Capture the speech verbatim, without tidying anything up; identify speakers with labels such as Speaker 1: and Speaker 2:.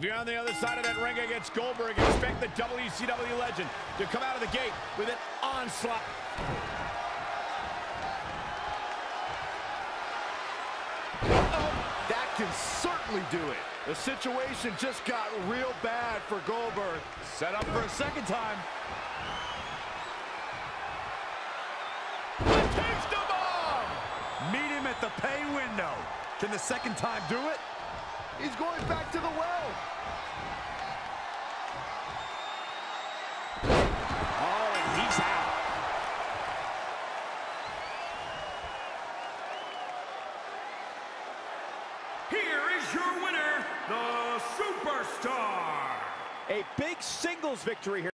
Speaker 1: If you're on the other side of that ring against Goldberg, expect the W C W legend to come out of the gate with an onslaught.
Speaker 2: Oh, that can certainly do it. The situation just got real bad for Goldberg.
Speaker 1: Set up for a second time.
Speaker 2: Takes the bomb! Meet him at the pay window. Can the second time do it? He's going back to the well.
Speaker 1: Oh, and he's out.
Speaker 3: Here is your winner, the Superstar.
Speaker 1: A big singles victory here.